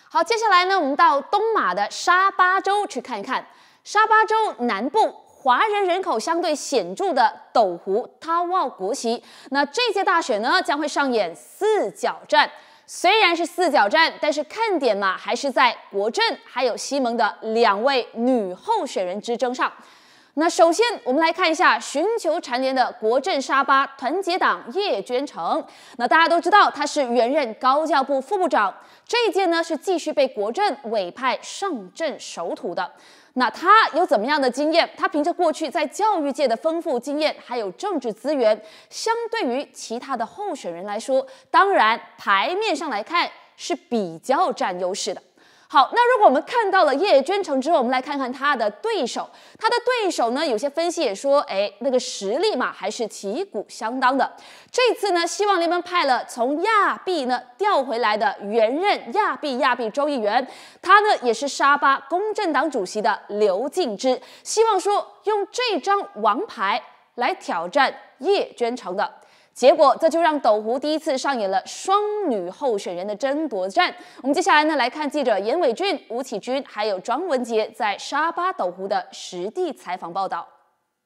好，接下来呢，我们到东马的沙巴州去看一看。沙巴州南部华人人口相对显著的斗湖塔沃国席，那这届大选呢将会上演四角战。虽然是四角战，但是看点嘛还是在国阵还有西蒙的2位女候选人之争上。那首先，我们来看一下寻求蝉联的国阵沙巴团结党叶娟成。那大家都知道，他是原任高教部副部长，这一届呢是继续被国阵委派上阵守土的。那他有怎么样的经验？他凭着过去在教育界的丰富经验，还有政治资源，相对于其他的候选人来说，当然牌面上来看是比较占优势的。好，那如果我们看到了叶娟成之后，我们来看看他的对手。他的对手呢，有些分析也说，那个实力嘛，还是旗鼓相当的。这次呢，希望联盟派了从亚庇呢调回来的原任亚庇州议员，他呢也是沙巴公正党主席的刘敬之，希望说用这张王牌来挑战叶娟成的。结果，这就让斗湖第一次上演了双女候选人的争夺战。我们接下来呢，来看记者严伟俊、吴启军还有庄文杰在沙巴斗湖的实地采访报道。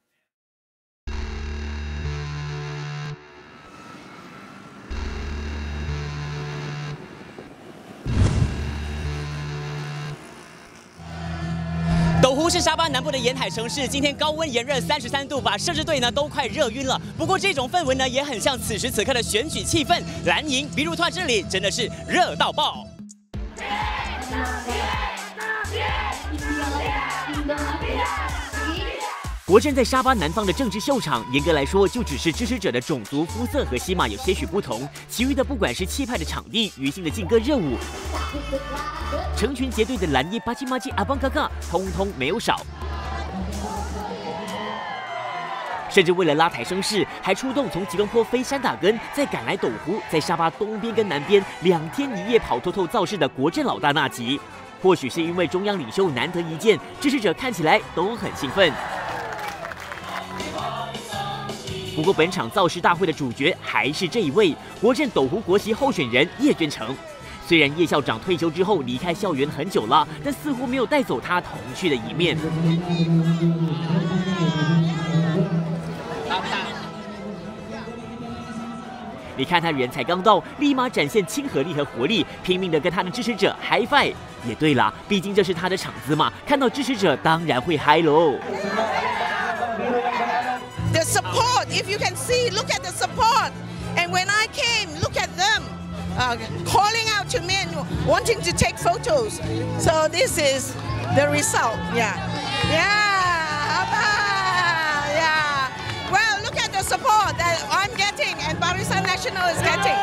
斗湖是沙巴南部的沿海城市，今天高温炎热33度，把摄制队呢都快热晕了。不过这种氛围呢，也很像此时此刻的选举气氛。蓝营比如团这里真的是热到爆。国阵在沙巴南方的政治秀场，严格来说就只是支持者的种族、肤色和西马有些许不同，其余的不管是气派的场地、娱性的劲歌热舞，成群结队的蓝衣巴基马基阿邦嘎嘎，通通没有少。甚至为了拉抬声势，还出动从吉隆坡飞山打根，再赶来斗湖，在沙巴东边跟南边2天1夜跑透透造势的国阵老大纳吉。或许是因为中央领袖难得一见，支持者看起来都很兴奋。不过，本场造势大会的主角还是这一位国阵斗湖国席候选人叶娟成。虽然叶校长退休之后离开校园很久了，但似乎没有带走他童趣的一面。你看他人才刚到，立马展现亲和力和活力，拼命的跟他的支持者 high five。也对啦，毕竟这是他的场子嘛，看到支持者当然会嗨喽。 The support, if you can see, look at the support. And when I came, look at them calling out to me and wanting to take photos. So this is the result. Yeah. Well, look at the support that I'm getting and Barisan National is getting.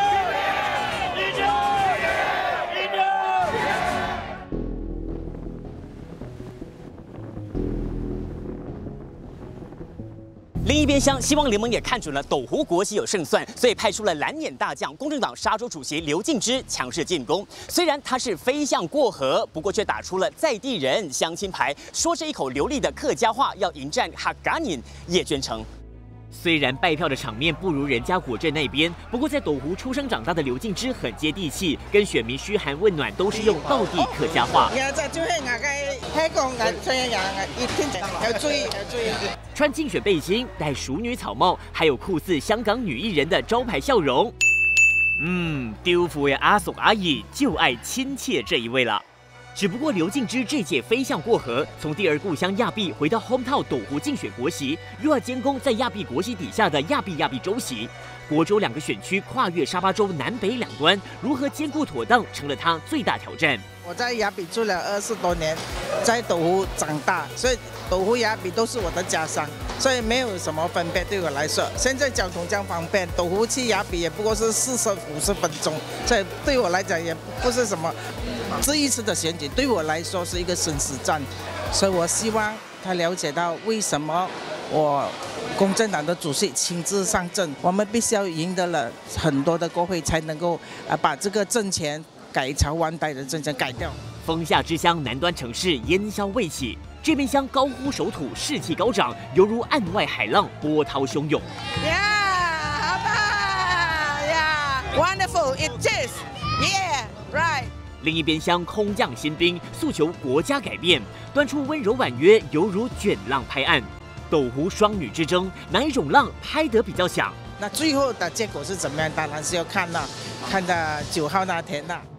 另一边厢，希望联盟也看准了斗湖国席有胜算，所以派出了蓝眼大将公正党沙州主席刘敬之强势进攻。虽然他是飞象过河，不过却打出了在地人乡亲牌，说着一口流利的客家话，要迎战哈嘎宁叶娟成。虽然拜票的场面不如人家国阵那边，不过在斗湖出生长大的刘敬之很接地气，跟选民嘘寒问暖都是用道地客家话。穿竞选背心，戴淑女草帽，还有酷似香港女艺人的招牌笑容。丢福的阿叔阿姨就爱亲切这一位了。只不过刘敬之这届飞象过河，从第二故乡亚庇回到 hometown 斗湖竞选国席，又要监工在亚庇国席底下的亚庇州席。国州2个选区跨越沙巴州南北2端，如何兼顾妥当，成了他最大挑战。 我在亚庇住了20多年，在斗湖长大，所以斗湖亚庇都是我的家乡，所以没有什么分别对我来说。现在交通这样方便，斗湖去亚庇也不过是40-50分钟，所以对我来讲也不是什么。这一次的选举对我来说是一个生死战，所以我希望他了解到为什么我公正党的主席亲自上阵，我们必须要赢得了很多的国会，才能够把这个政权改朝换代的政权改掉。 风夏之乡南端城市烟消未起，这边乡高呼守土，士气高涨，犹如岸外海浪，波涛汹涌。 Yeah, wonderful it is. Yeah, right. 另一边厢空降新兵，诉求国家改变，端出温柔婉约，犹如卷浪拍岸。斗湖双女之争，哪一种浪拍得比较响？ 那最后的结果是怎么样？当然是要看到9号那天了。